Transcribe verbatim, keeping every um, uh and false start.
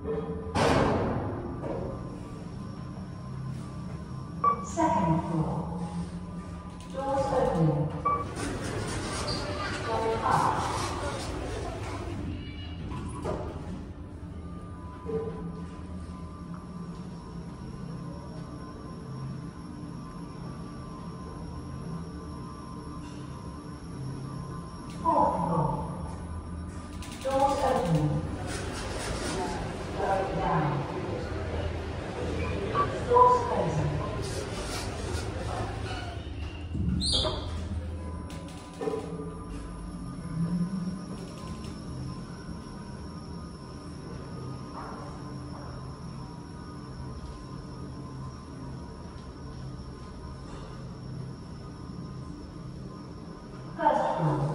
Second floor. Doors opening. Door up. Fourth floor. Doors opening. Going down. Doors closing. First floor.